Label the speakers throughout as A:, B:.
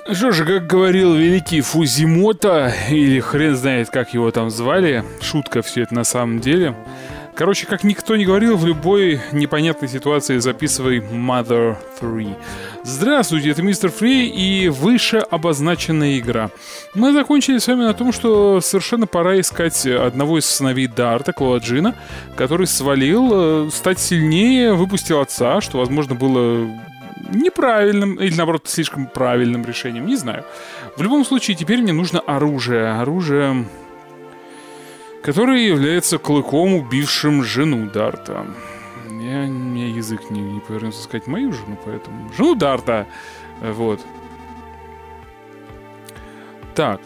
A: Что же, как говорил великий Фузимото, или хрен знает, как его там звали, шутка все это на самом деле. Короче, как никто не говорил, в любой непонятной ситуации записывай Mother 3. Здравствуйте, это Мистер Фри и выше обозначенная игра. Мы закончили с вами на том, что совершенно пора искать одного из сыновей Дарта, Клоаджина, который свалил, стать сильнее, выпустил отца, что, возможно, было неправильным, или, наоборот, слишком правильным решением, не знаю. В любом случае, теперь мне нужно оружие, который является клыком, убившим жену Дарта. У меня язык не повернулся сказать мою жену, поэтому... Жену Дарта! Вот. Так.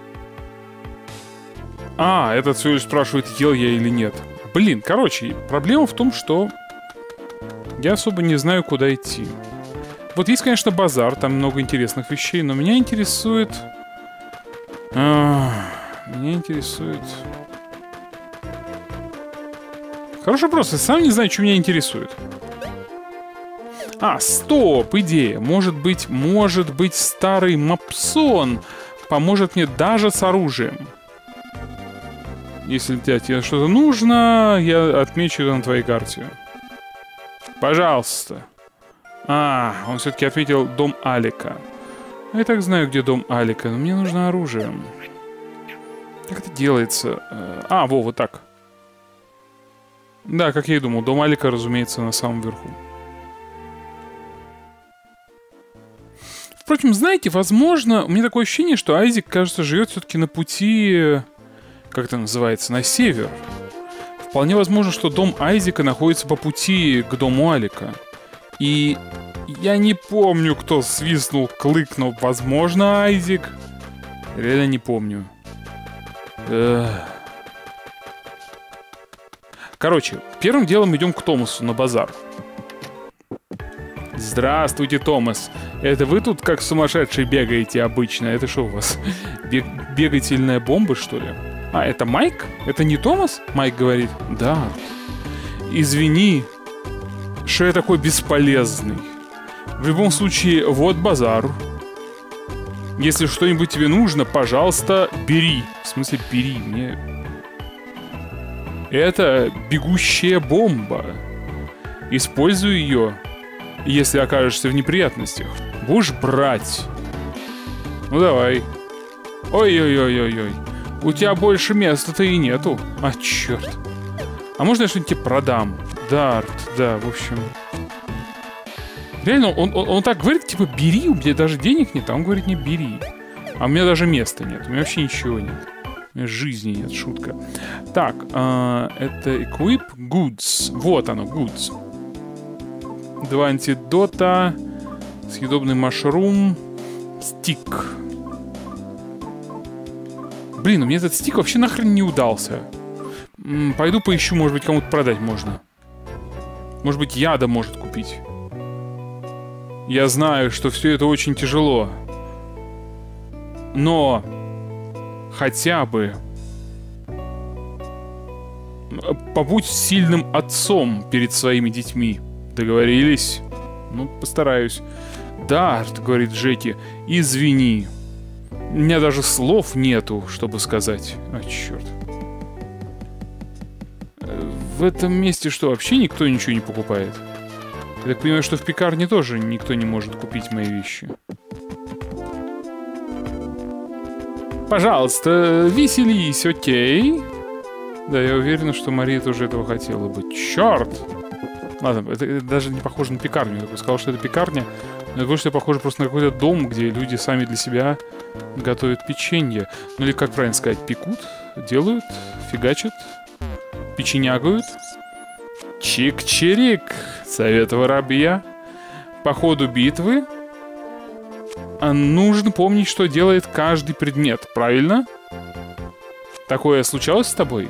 A: Этот всего лишь спрашивает, ел я или нет. Блин, короче, проблема в том, что я особо не знаю, куда идти. Вот есть, конечно, базар, там много интересных вещей, но меня интересует... Хороший вопрос, я сам не знаю, что меня интересует. Стоп, идея. Может быть, старый Мапсон поможет мне даже с оружием. Если тебе что-то нужно, я отмечу это на твоей карте. Пожалуйста. Он все-таки ответил дом Алика. Я так знаю, где дом Алика, но мне нужно оружие. Как это делается? Вот так. Да, как я и думал, дом Алика, разумеется, на самом верху. Впрочем, знаете, возможно, у меня такое ощущение, что Айзек, кажется, живет все-таки на пути, как это называется, на север. Вполне возможно, что дом Айзека находится по пути к дому Алика. И я не помню, кто свистнул клык, но, возможно, Айзек. Реально не помню. Короче, первым делом идем к Томасу на базар. Здравствуйте, Томас. Это вы тут как сумасшедший бегаете обычно? Это что у вас? Бегательная бомба, что ли? Это Майк? Это не Томас? Майк говорит. Да. Извини, что я такой бесполезный. В любом случае, вот базар. Если что-нибудь тебе нужно, пожалуйста, бери. В смысле, бери. Мне... Это бегущая бомба. Используй ее, если окажешься в неприятностях. Будешь брать. Ну давай. Ой-ой-ой-ой-ой. У тебя больше места-то и нету. Черт. Можно я что-нибудь тебе продам? Дарт, да, в общем. Реально, он так говорит, типа, бери, у меня даже денег нет, а он говорит, не бери. А у меня даже места нет, у меня вообще ничего нет. У меня жизни нет, шутка. Так, это Equip Goods. Вот оно, Goods. 2 антидота, съедобный машрум, стик. Блин, у меня этот стик вообще нахрен не удался. Пойду поищу, может быть, кому-то продать можно. Может быть, яда может купить. Я знаю, что все это очень тяжело. Но... хотя бы побудь сильным отцом перед своими детьми. Договорились? Ну, постараюсь. Дарт, говорит Джеки, извини. У меня даже слов нету, чтобы сказать. Черт. В этом месте что, вообще никто ничего не покупает? Я так понимаю, что в пекарне тоже никто не может купить мои вещи. Пожалуйста, веселись, окей? Да, я уверен, что Мария тоже этого хотела бы. Черт! Ладно, это даже не похоже на пекарню. Я бы сказал, что это пекарня. Но это больше похоже просто на какой-то дом, где люди сами для себя готовят печенье. Ну или, как правильно сказать, пекут, делают, фигачат, печенягают. Чик-чирик! Совет воробья. По ходу битвы нужно помнить, что делает каждый предмет, правильно? Такое случалось с тобой?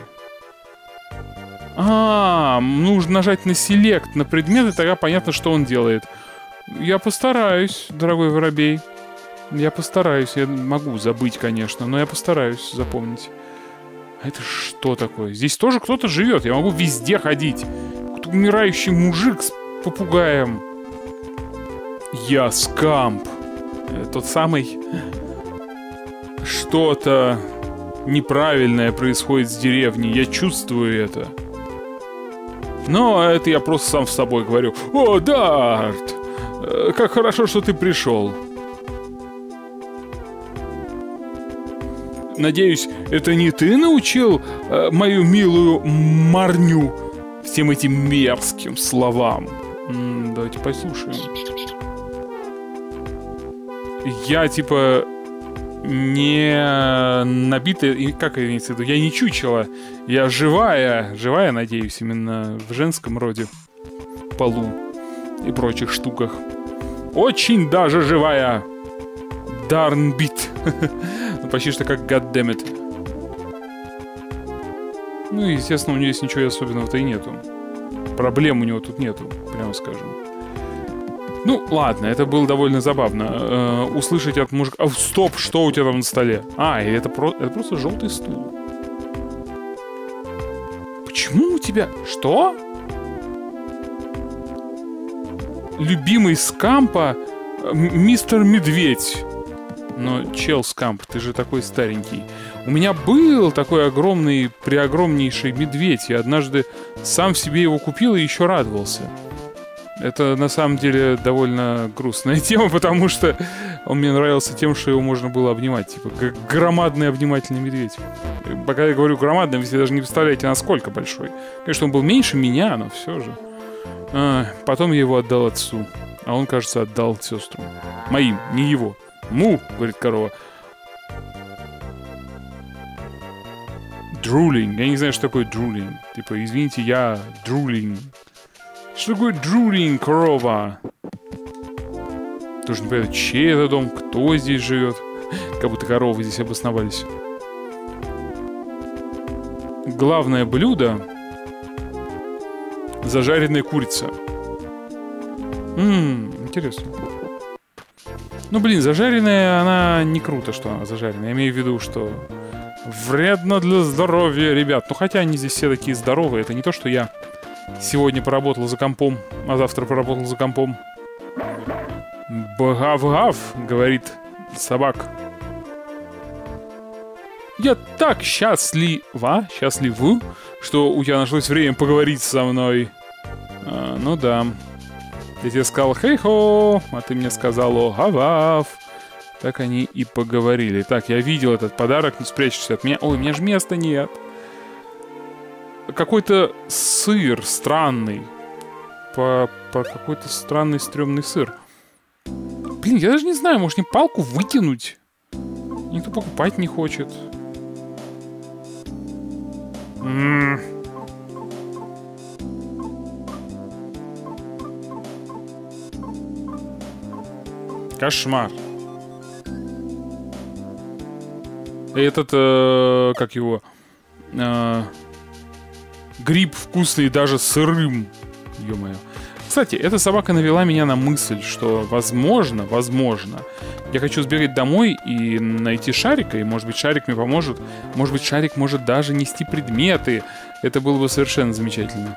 A: Нужно нажать на Select на предмет, и тогда понятно, что он делает. Я постараюсь, дорогой воробей. Я постараюсь. Я могу забыть, конечно, но я постараюсь запомнить. А это что такое? Здесь тоже кто-то живет. Я могу везде ходить. Какой-то умирающий мужик с попугаем. Я скамп. тот самый. Что-то неправильное происходит с деревней. Я чувствую это. Но это я просто сам с собой говорю. О, Дарт! Как хорошо, что ты пришел. Надеюсь, это не ты научил мою милую Марню всем этим мерзким словам? Давайте послушаем. Я, типа, не набитая... Как имеется в виду? Я не чучело. Я живая. Живая, надеюсь, именно в женском роде. Полу и прочих штуках. Очень даже живая. Дарнбит. Почти что как goddammit. Ну, естественно, у него здесь ничего особенного-то и нету. Проблем у него тут нету, прямо скажем. Ну, ладно, это было довольно забавно. Услышать от мужика... А, стоп, что у тебя там на столе? А, это просто желтый стул. Почему у тебя... Что? Любимый Скампа мистер Медведь. Но, чел Скамп, ты же такой старенький. У меня был такой огромный, преогромнейший медведь. Я однажды сам себе его купил и еще радовался. Это, на самом деле, довольно грустная тема, потому что он мне нравился тем, что его можно было обнимать. Типа, громадный обнимательный медведь. Пока я говорю громадный, вы себе даже не представляете, насколько большой. Конечно, он был меньше меня, но все же. Потом я его отдал отцу. А он, кажется, отдал сестрам. Моим, не его. Му, говорит корова. Друлинг. Я не знаю, что такое друлинг. Типа, извините, я друлинг. Что такое друлинг, корова? Тоже не понятно, чей это дом, кто здесь живет. Как будто коровы здесь обосновались. Главное блюдо — зажаренная курица. Интересно. Ну, блин, зажаренная, она не круто, что она зажаренная. Я имею в виду, что вредно для здоровья, ребят. Ну, хотя они здесь все такие здоровые. Это не то, что я сегодня поработал за компом, а завтра поработал за компом. Бгав-гав, говорит собак. Я так счастлива, что у тебя нашлось время поговорить со мной. Ну да. Я тебе сказал хей-хо, а ты мне сказал о-гав-гав. Так они и поговорили. Так, я видел этот подарок, не спрячешься от меня. Ой, у меня же места нет. Какой-то сыр странный. Какой-то странный стрёмный сыр. Блин, я даже не знаю, может мне палку выкинуть? Никто покупать не хочет. Кошмар. Этот, как его... гриб вкусный даже сырым. Ё-моё. Кстати, эта собака навела меня на мысль, что возможно, я хочу сбегать домой и найти Шарика, и, может быть, Шарик мне поможет. Может быть, Шарик может даже нести предметы. Это было бы совершенно замечательно.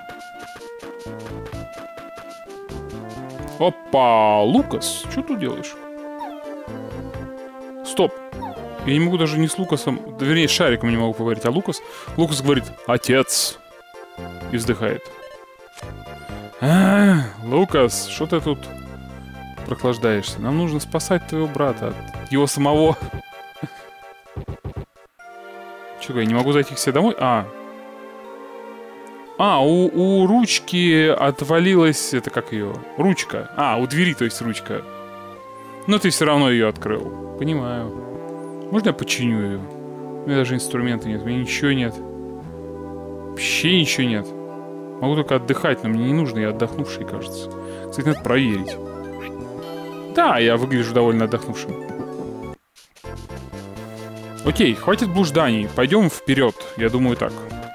A: Опа, Лукас, что ты делаешь? Стоп. Я не могу даже не с Лукасом, вернее, с Шариком не могу поговорить, а Лукас говорит «Отец!» и вздыхает. Лукас, что ты тут прохлаждаешься? Нам нужно спасать твоего брата от его самого. Чего, я не могу зайти к себе домой? У ручки отвалилась... Это как ее? Ручка. У двери, то есть ручка. Но ты все равно ее открыл. Понимаю. Можно я починю ее? У меня даже инструмента нет, у меня ничего нет. Вообще ничего нет. Могу только отдыхать, но мне не нужно, я отдохнувший, кажется. Кстати, надо проверить. Да, я выгляжу довольно отдохнувшим. Окей, хватит блужданий, пойдем вперед, я думаю так.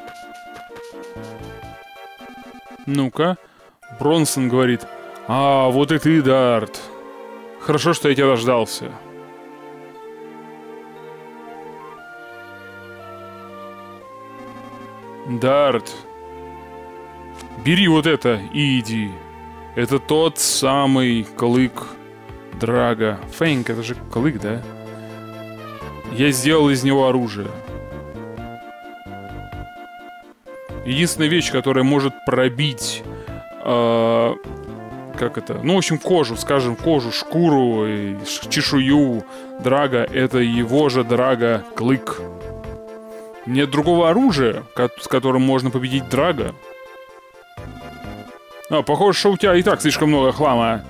A: Ну-ка. Бронсон говорит: вот и ты, Дарт. Хорошо, что я тебя дождался. Дарт, бери вот это и иди. Это тот самый клык Драга. Фэнк, это же клык, да? Я сделал из него оружие. Единственная вещь, которая может пробить... как это? Ну, в общем, кожу, скажем, кожу, шкуру, чешую Драга, это его же Драга клык. Нет другого оружия, с которым можно победить Драга. Похоже, что у тебя и так слишком много хлама.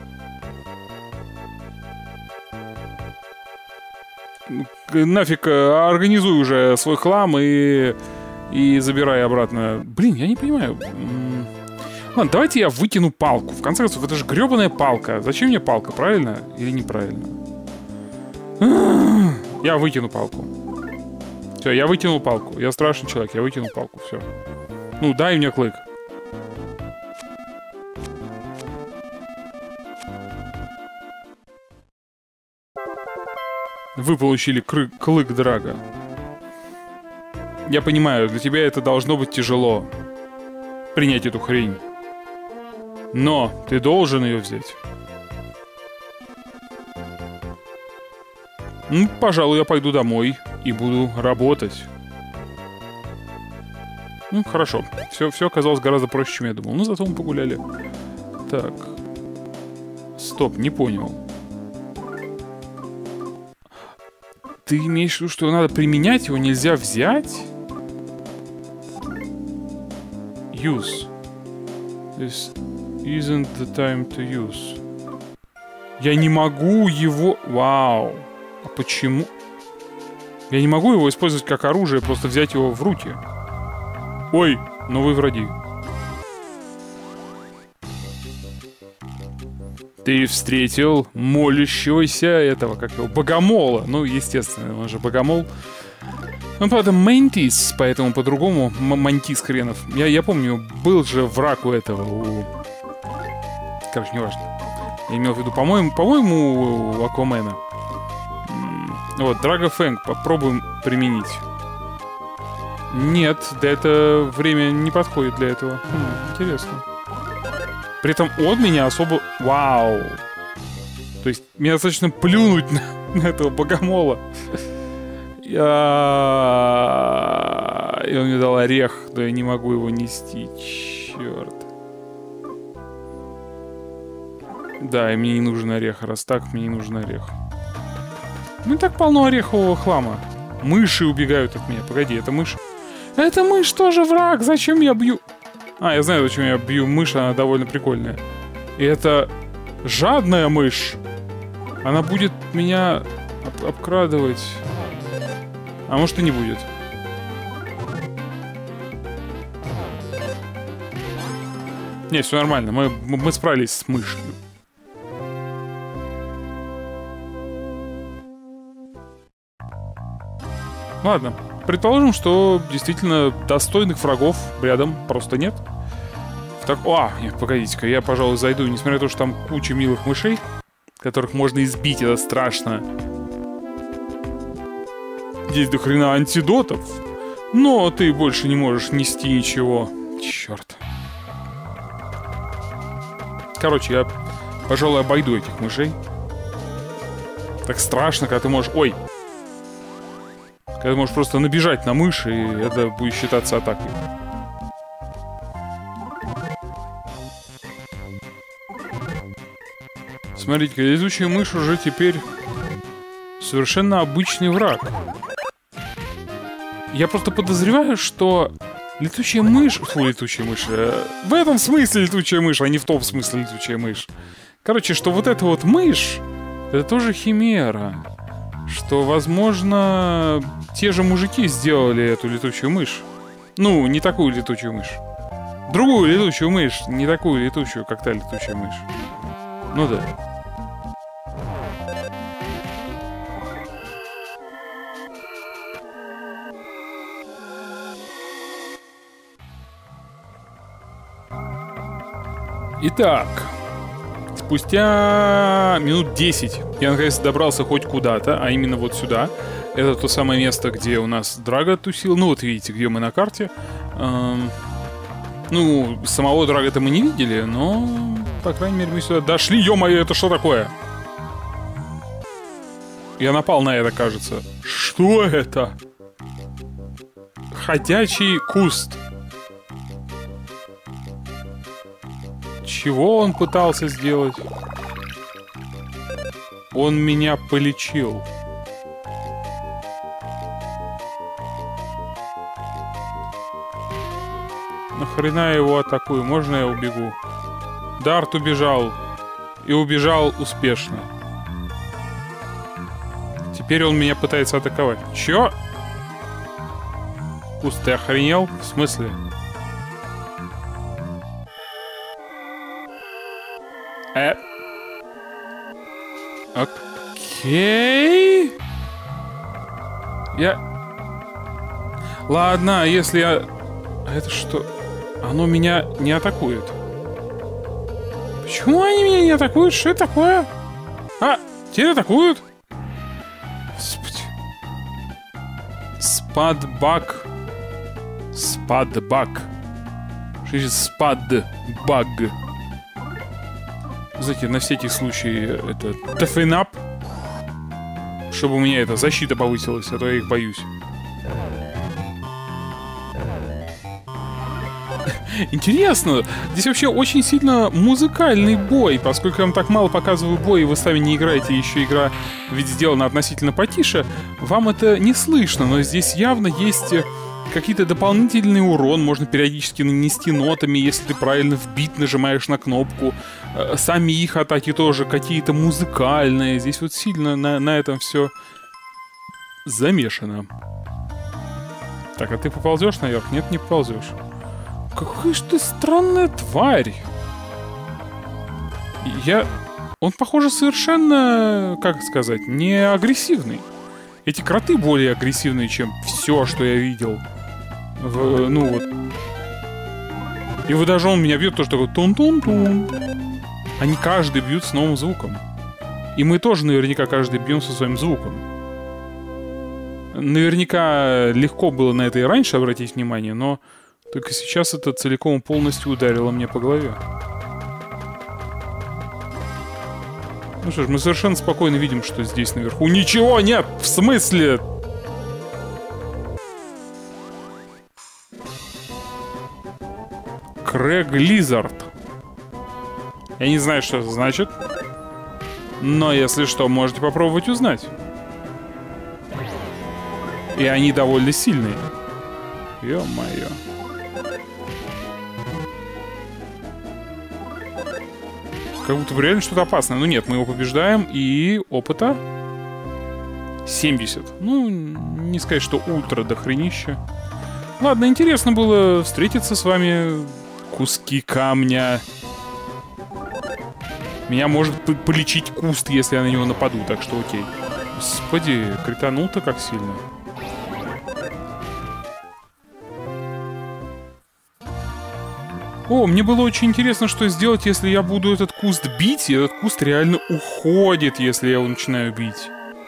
A: Нафиг, организуй уже свой хлам и забирай обратно. Блин, я не понимаю. Ладно, давайте я выкину палку. В конце концов, это же гребаная палка. Зачем мне палка, правильно или неправильно? Я выкину палку. Все, я выкинул палку. Я страшный человек, я выкинул палку, все. Ну, дай мне клык. Вы получили клык Драга. Я понимаю, для тебя это должно быть тяжело. Принять эту хрень. Но ты должен ее взять. Ну, пожалуй, я пойду домой и буду работать. Ну, хорошо. Все оказалось гораздо проще, чем я думал. Ну, зато мы погуляли. Так. Стоп, не понял. Ты имеешь в виду, что надо применять его, нельзя взять? Use. This isn't the time to use. Я не могу его... Вау. А почему? Я не могу его использовать как оружие, просто взять его в руки. Ой, новые враги. Ты встретил молящегося этого, как его, богомола. Ну, естественно, он же богомол. Он, правда, мантис, поэтому по-другому мантис хренов. Я помню, был же враг у этого, короче, неважно. Я имел в виду, по-моему, у Аквамена. Вот, Драга Фэнк, попробуем применить. Нет, да это время не подходит для этого. Интересно. При этом он меня особо... Вау! То есть мне достаточно плюнуть на этого богомола. И он мне дал орех, да я не могу его нести. Черт. Да, и мне не нужен орех. Раз так, мне не нужен орех. Ну и так полно орехового хлама. Мыши убегают от меня. Погоди, это мышь? Это мышь тоже враг. Зачем я бью? А, я знаю, зачем я бью мышь. Она довольно прикольная. И это жадная мышь. Она будет меня обкрадывать. А может и не будет. Не, все нормально. Мы справились с мышью. Ладно. Предположим, что действительно достойных врагов рядом просто нет. Нет, погодите-ка, я, пожалуй, зайду. Несмотря на то, что там куча милых мышей, которых можно избить, это страшно. Здесь до хрена антидотов. Но ты больше не можешь нести ничего. Черт. Короче, я, пожалуй, обойду этих мышей. Так страшно, когда ты можешь... Ой! Когда ты можешь просто набежать на мышь, и это будет считаться атакой. Смотрите-ка, летучая мышь уже теперь совершенно обычный враг. Я просто подозреваю, что летучая мышь... Фу, летучая мышь. В этом смысле летучая мышь, а не в том смысле летучая мышь. Короче, что вот эта вот мышь, это тоже химера. Что, возможно, те же мужики сделали эту летучую мышь. Ну, не такую летучую мышь. Другую летучую мышь, не такую летучую, как та летучая мышь. Ну да. Итак, спустя минут 10 я наконец добрался хоть куда-то, а именно вот сюда. Это то самое место, где у нас Драга тусил. Ну вот видите, где мы на карте. Ну, самого Драга-то мы не видели, но, по крайней мере, мы сюда дошли. Ё-моё, это что такое? Я напал на это, кажется. Что это? Ходячий куст. Чего он пытался сделать? Он меня полечил. Нахрена я его атакую? Можно я убегу? Дарт убежал. И убежал успешно. Теперь он меня пытается атаковать. Чё? Куст, ты охренел? В смысле? Окей. Ладно, если я... А это что? Оно меня не атакует. Почему они меня не атакуют? Что это такое? А, теперь атакуют? Господи. Спадбаг. Спадбаг. Что значит спадбаг? Знаете, на всякий случай это тофенап. Чтобы у меня эта защита повысилась, а то я их боюсь. Интересно, здесь вообще очень сильно музыкальный бой, поскольку я вам так мало показываю бой, и вы сами не играете, еще игра ведь сделана относительно потише, вам это не слышно, но здесь явно есть какие-то дополнительный урон, можно периодически нанести нотами, если ты правильно в бит нажимаешь на кнопку. Сами их атаки тоже какие-то музыкальные, здесь вот сильно на этом все замешано. Так, а ты поползешь наверх? Нет, не поползешь. Какая ж ты странная тварь. Он, похоже, совершенно, как сказать, не агрессивный. Эти кроты более агрессивные, чем все, что я видел. Ну вот. И вот даже он меня бьет тоже такой тун-тун-тун. Они каждый бьют с новым звуком. И мы тоже наверняка каждый бьем со своим звуком. Наверняка легко было на это и раньше обратить внимание, но... Только сейчас это целиком и полностью ударило мне по голове. Ну что ж, мы совершенно спокойно видим, что здесь наверху ничего нет! В смысле? Крэг Лизард. Я не знаю, что это значит. Но если что, можете попробовать узнать. И они довольно сильные. Ё-моё. Как будто бы реально что-то опасное. Ну нет, мы его побеждаем. И опыта 70. Ну, не сказать, что ультра дохренища. Ладно, интересно было встретиться с вами. Куски камня. Меня может полечить куст, если я на него нападу, так что окей. Господи, кританул-то как сильно. О, мне было очень интересно, что сделать, если я буду этот куст бить, и этот куст реально уходит, если я его начинаю бить.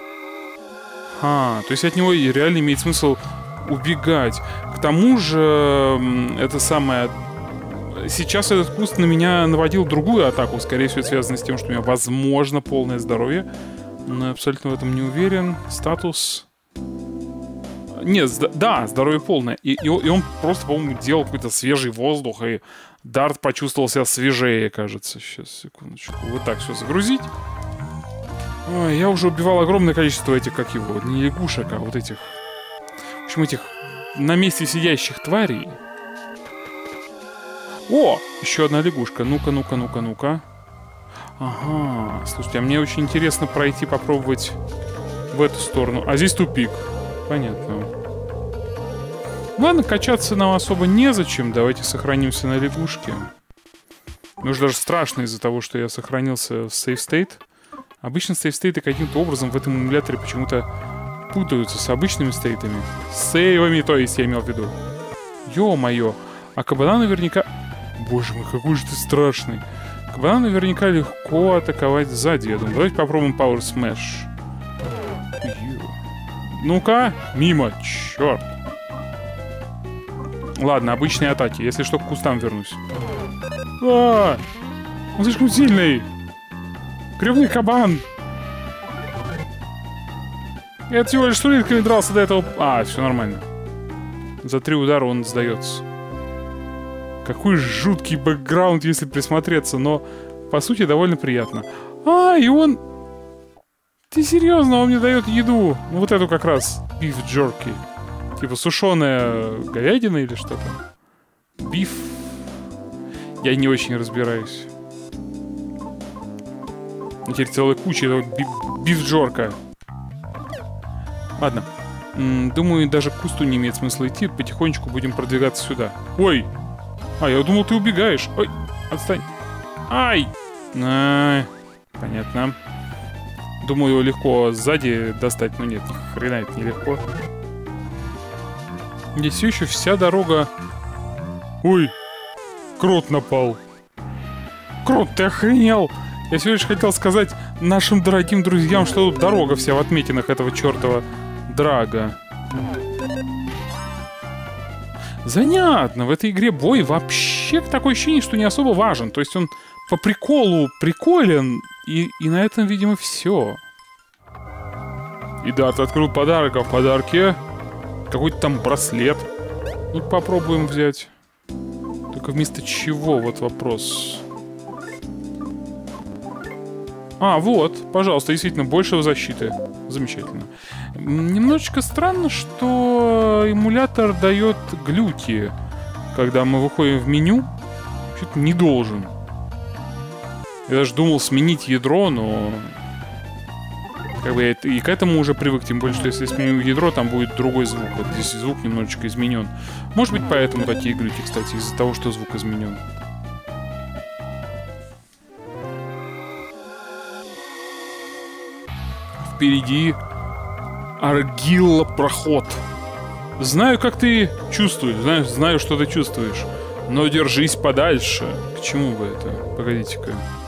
A: То есть от него реально имеет смысл убегать. К тому же, это самое... Сейчас этот куст на меня наводил другую атаку. Скорее всего, это связано с тем, что у меня, возможно, полное здоровье. Но я абсолютно в этом не уверен. Статус... Нет, да, здоровье полное. И он просто, по-моему, делал какой-то свежий воздух, и Дарт почувствовал себя свежее, кажется. Сейчас, секундочку. Вот так все загрузить. Ой, я уже убивал огромное количество этих, как его, не лягушек, а вот этих... В общем, этих на месте сидящих тварей. О, еще одна лягушка. Ну-ка, ну-ка, ну-ка, ну-ка. Ага, слушайте, а мне очень интересно пройти, попробовать в эту сторону. А здесь тупик. Понятно. Ладно, качаться нам особо незачем. Давайте сохранимся на лягушке. Мне уже даже страшно из-за того, что я сохранился в сейф стейт. Обычно сейф-стейты каким-то образом в этом эмуляторе почему-то путаются с обычными стейтами. С сейвами, то есть, я имел в виду. Ё-моё. А кабана наверняка... Боже мой, какой же ты страшный. Кабана наверняка легко атаковать сзади, я думаю. Давайте попробуем Power Smash. Ну-ка, мимо, черт. Ладно, обычные атаки. Если что, к кустам вернусь. Он слишком сильный. Гребный кабан. Я всего лишь с улитками дрался до этого... А, все нормально. За 3 удара он сдается. Какой жуткий бэкграунд, если присмотреться, но по сути довольно приятно. А, и он... Ты серьезно? Он мне дает еду. Ну, вот эту как раз. Beef jerky. Типа сушеная говядина или что-то. Биф. Я не очень разбираюсь. Теперь целая куча этого биф-джорка. Ладно. Думаю, даже к кусту не имеет смысла идти. Потихонечку будем продвигаться сюда. Ой! А, я думал, ты убегаешь. Ой, отстань. Ай! Понятно. Думаю, его легко сзади достать. Но нет, ни хрена это нелегко. Здесь все еще вся дорога... Ой! Крот напал. Крот, ты охренел! Я всего лишь хотел сказать нашим дорогим друзьям, что тут дорога вся в отметинах этого чертова драга. Занятно. В этой игре бой вообще такое ощущение, что не особо важен. То есть он по приколу приколен, и на этом, видимо, все. И да, ты открыл подарок, а в подарке какой-то там браслет. Ну, попробуем взять. Только вместо чего? Вот вопрос. А, вот, пожалуйста, действительно, больше защиты. Замечательно. Немножечко странно, что эмулятор дает глюки, когда мы выходим в меню. Что-то не должен. Я даже думал сменить ядро, но... Как бы я и к этому уже привык, тем более, что если сменю ядро, там будет другой звук. Вот здесь звук немножечко изменен. Может быть, поэтому такие глюки, кстати, из-за того, что звук изменен. Впереди Аргилла проход. Знаю, как ты чувствуешь, знаю, что ты чувствуешь. Но держись подальше. К чему бы это? Погодите-ка.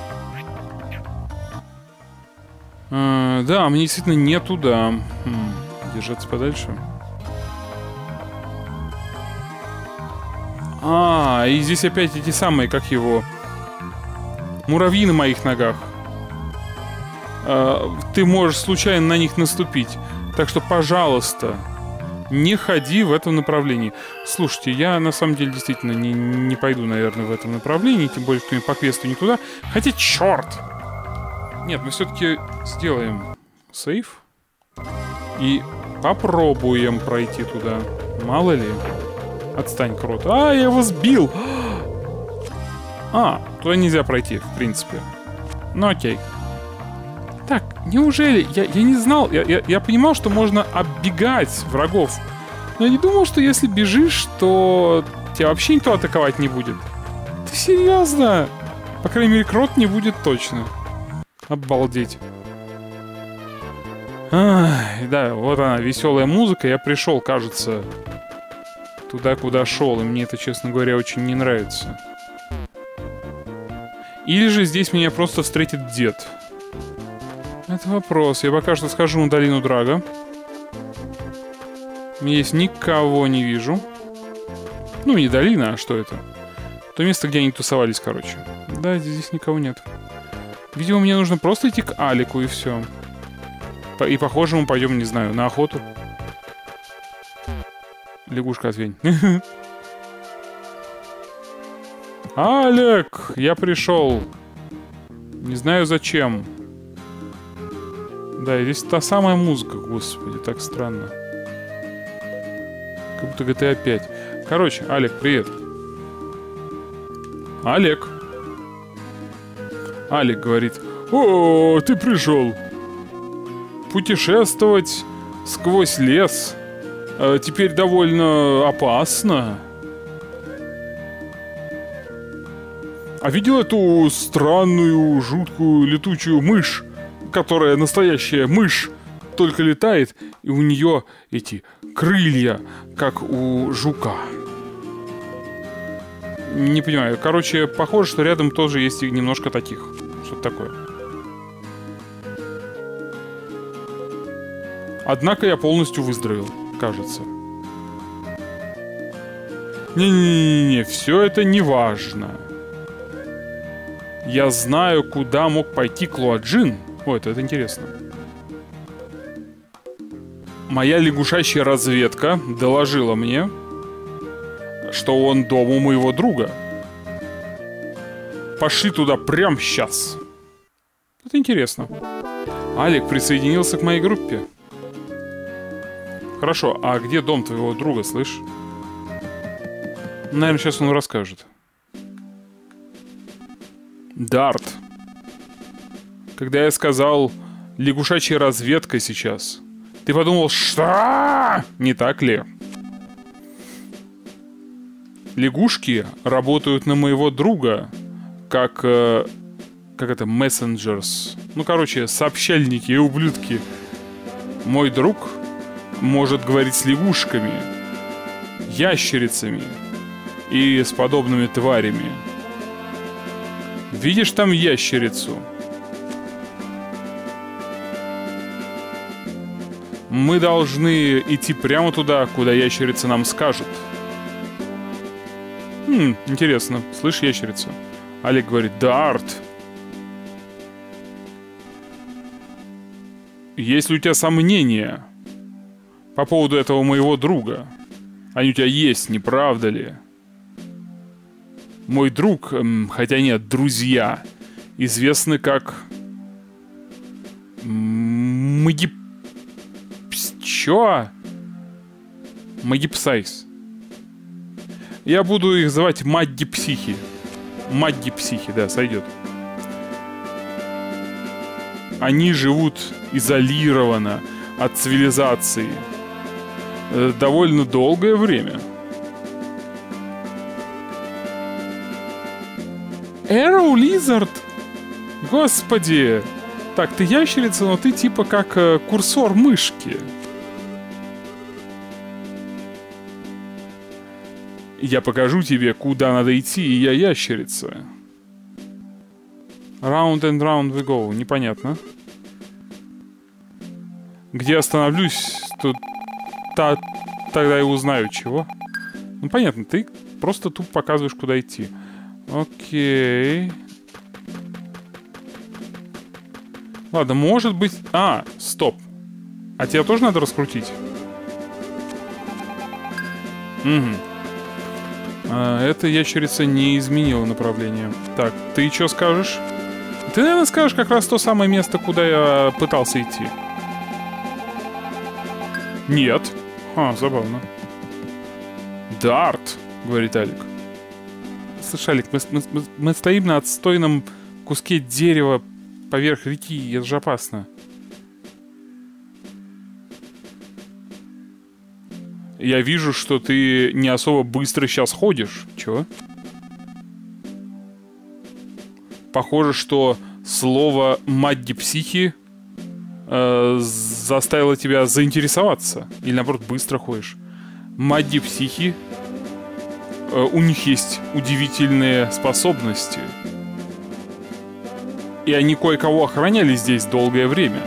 A: Да, мне действительно не туда. Держаться подальше. И здесь опять эти самые, как его... Муравьи на моих ногах. Ты можешь случайно на них наступить. Так что, пожалуйста, не ходи в этом направлении. Слушайте, я на самом деле действительно не пойду, наверное, в этом направлении. Тем более, что по квесту не туда. Хотя, черт! Нет, мы все-таки сделаем сейф. И попробуем пройти туда. Мало ли. Отстань, крот. Я его сбил! Туда нельзя пройти, в принципе. Ну окей. Так, неужели? Я не знал. Я понимал, что можно оббегать врагов. Но я не думал, что если бежишь, то тебя вообще никто атаковать не будет. Ты серьезно? По крайней мере, крот не будет точно. Обалдеть. Да, вот она, веселая музыка. Я пришел, кажется, туда, куда шел. И мне это, честно говоря, очень не нравится. Или же здесь меня просто встретит дед. Это вопрос. Я пока что схожу на долину Драга. Здесь никого не вижу. Ну, не долина, а что это? То место, где они тусовались, короче. Да, здесь никого нет. Видимо, мне нужно просто идти к Алику, и все. И, похоже, мы пойдем, не знаю, на охоту. Лягушка, отвень. Алик, я пришел. Не знаю зачем. Да, и здесь та самая музыка, господи, так странно. Как будто GTA 5. Короче, Алик, привет. Алик. Алик говорит: «О, ты пришел. Путешествовать сквозь лес теперь довольно опасно. А видел эту странную, жуткую летучую мышь, которая настоящая мышь, только летает, и у нее эти крылья, как у жука?» Не понимаю. Короче, похоже, что рядом тоже есть немножко таких. Что-то такое. Однако я полностью выздоровел, кажется. Не-не-не, все это не важно. Я знаю, куда мог пойти Клоаджин. О, это интересно. Моя лягушачья разведка доложила мне, что он дома у моего друга. Пошли туда прямо сейчас. Это интересно. Алик присоединился к моей группе. Хорошо, а где дом твоего друга, слышь? Наверное, сейчас он расскажет. Дарт. Когда я сказал лягушачья разведка сейчас, ты подумал, что? Не так ли? Лягушки работают на моего друга как это, мессенджерс. Ну, короче, сообщальники и ублюдки. Мой друг может говорить с лягушками, ящерицами и с подобными тварями. Видишь там ящерицу? Мы должны идти прямо туда, куда ящерица нам скажет. Интересно. Слышь, ящерица? Алик говорит, Дарт. Есть ли у тебя сомнения по поводу этого моего друга? Они у тебя есть, не правда ли? Мой друг, хотя нет, друзья, известны как... Чё? Магипсайс. Я буду их звать Мадди-психи. Мадди-психи, да, сойдет. Они живут изолированно от цивилизации довольно долгое время. Arrow Lizard? Господи! Так, ты ящерица, но ты типа как курсор мышки. Я покажу тебе, куда надо идти, и я ящерица. Round and round we go. Непонятно. Где остановлюсь, то тогда и узнаю, чего. Ну, понятно, ты просто тут показываешь, куда идти. Окей. Ладно, может быть... стоп. А тебя тоже надо раскрутить? Угу. Эта ящерица не изменила направление. Так, ты что скажешь? Ты, наверное, скажешь как раз то самое место, куда я пытался идти. Нет. Забавно. Дарт, говорит Алик. Слушай, Алик, мы стоим на отстойном куске дерева поверх реки, это же опасно. Я вижу, что ты не особо быстро сейчас ходишь. Чего? Похоже, что слово «мадди-психи» заставило тебя заинтересоваться. Или, наоборот, быстро ходишь. Мадди-психи, у них есть удивительные способности. И они кое-кого охраняли здесь долгое время.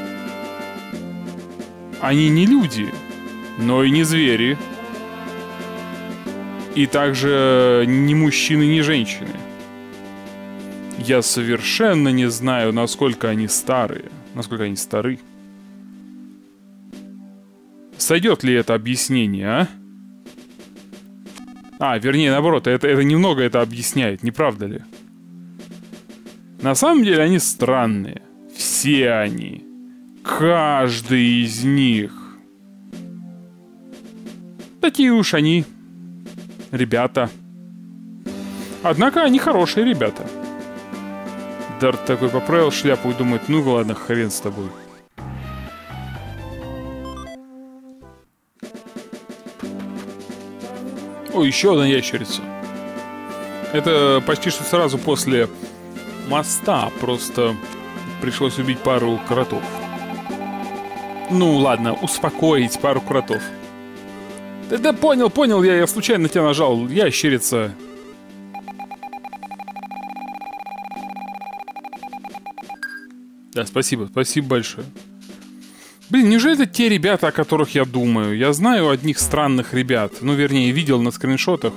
A: Они не люди, но и не звери. И также ни мужчины, ни женщины. Я совершенно не знаю, насколько они старые. Насколько они стары. Сойдет ли это объяснение, вернее, наоборот, это немного это объясняет, не правда ли? На самом деле они странные. Все они. Каждый из них. Такие уж они. Ребята. Однако они хорошие ребята. Дарт такой поправил шляпу и думает, ну ладно, хрен с тобой. О, еще одна ящерица. Это почти что сразу после моста. Просто пришлось убить пару кротов. Ну ладно, успокоить пару кротов. Да понял, я случайно тебя нажал. Ящерица. Да, спасибо большое. Блин, неужели это те ребята, о которых я думаю? Я знаю одних странных ребят. Ну, вернее, видел на скриншотах.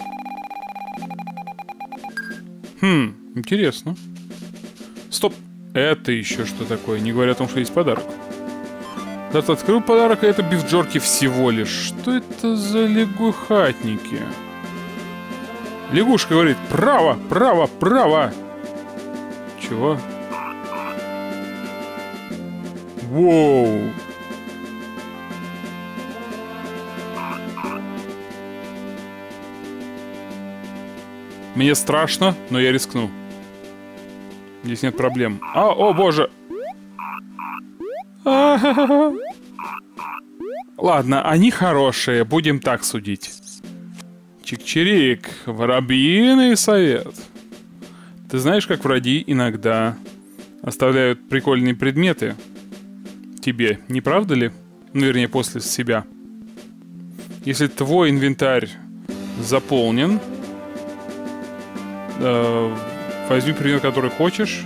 A: Интересно. Стоп. Это еще что такое? Не говоря о том, что есть подарок. Дарт открыл подарок, и это биф-джорки всего лишь. Что это за лягухатники? Лягушка говорит: право, право, право. Чего? Воу. Мне страшно, но я рискну. Здесь нет проблем. О боже. Ладно, они хорошие, будем так судить. Чик-чирик, воробьиный совет. Ты знаешь, как враги иногда оставляют прикольные предметы тебе, не правда ли? Ну, вернее, после себя. Если твой инвентарь заполнен, возьми предмет, который хочешь.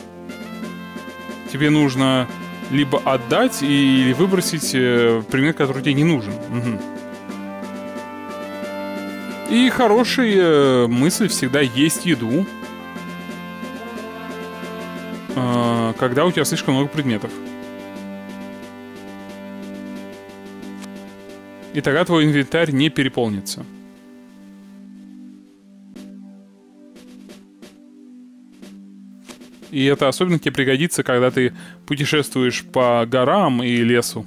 A: Тебе нужно либо отдать или выбросить предмет, который тебе не нужен. Угу. И хорошая мысль всегда есть еду, когда у тебя слишком много предметов. И тогда твой инвентарь не переполнится. И это особенно тебе пригодится, когда ты путешествуешь по горам и лесу.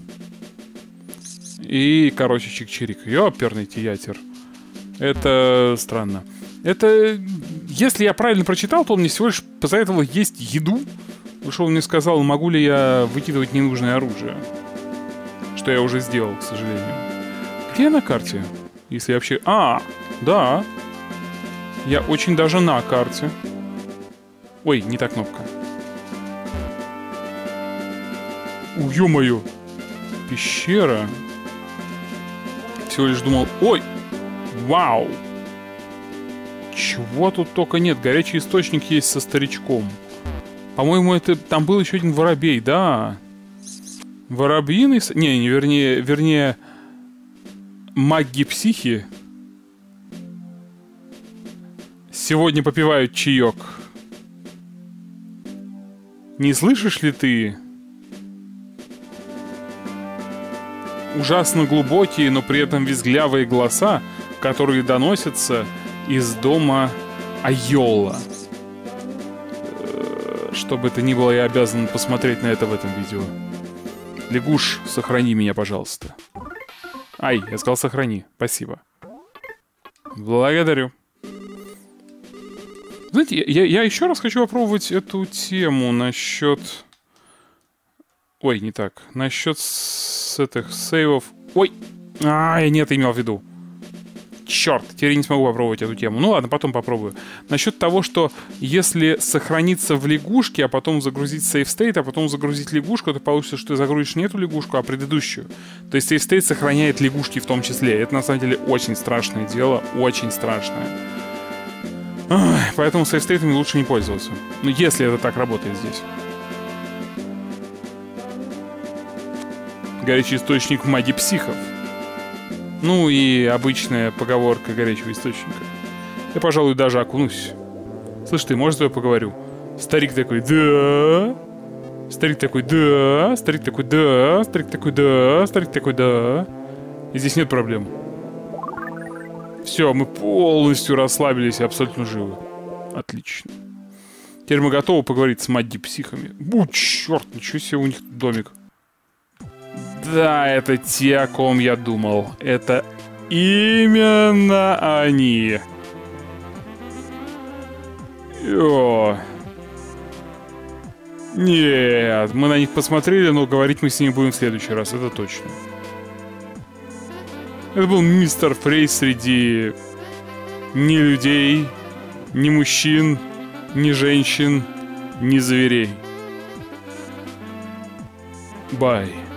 A: И, короче, чик-чирик. Ёперный театр. Это странно. Это... Если я правильно прочитал, то он мне всего лишь посоветовал есть еду. Потому что он мне сказал, могу ли я выкидывать ненужное оружие. Что я уже сделал, к сожалению. Где я на карте? Если я вообще... Да. Я очень даже на карте. Ой, не та кнопка. Ё-моё. Пещера. Всего лишь думал... Ой! Вау! Чего тут только нет. Горячий источник есть со старичком. По-моему, это... Там был еще один воробей, да. Воробьиный... Не, вернее... Маги-психи. Сегодня попивают чаек. Не слышишь ли ты? Ужасно глубокие, но при этом визглявые голоса, которые доносятся из дома Айола. Что бы это ни было, я обязан посмотреть на это в этом видео. Лягуш, сохрани меня, пожалуйста. Ай, я сказал сохрани. Спасибо. Благодарю. Знаете, я еще раз хочу попробовать эту тему насчет... Ой, не так. Насчет этих сейвов... Ой! Я не это имел в виду. Черт, теперь я не смогу попробовать эту тему. Ну ладно, потом попробую. Насчет того, что если сохраниться в лягушке, а потом загрузить сейф-стейт, а потом загрузить лягушку, то получится, что ты загрузишь не эту лягушку, а предыдущую. То есть сейф-стейт сохраняет лягушки в том числе. Это на самом деле очень страшное дело. Очень страшное. Поэтому сейф-стейтами лучше не пользоваться. Ну, если это так работает здесь. Горячий источник маги психов. Ну и обычная поговорка горячего источника. Я, пожалуй, даже окунусь. Слышь, ты, может, я поговорю? Старик такой, да. Старик такой, да. Старик такой, да. Старик такой, да. Старик такой, да. И здесь нет проблем. Все, мы полностью расслабились и абсолютно живы. Отлично. Теперь мы готовы поговорить с маги-психами. Черт, ничего себе, у них домик. Да, это те, о ком я думал. Это именно они. Нет, мы на них посмотрели, но говорить мы с ними будем в следующий раз, это точно. Это был мистер Фрейс среди ни людей, ни мужчин, ни женщин, ни зверей. Бай.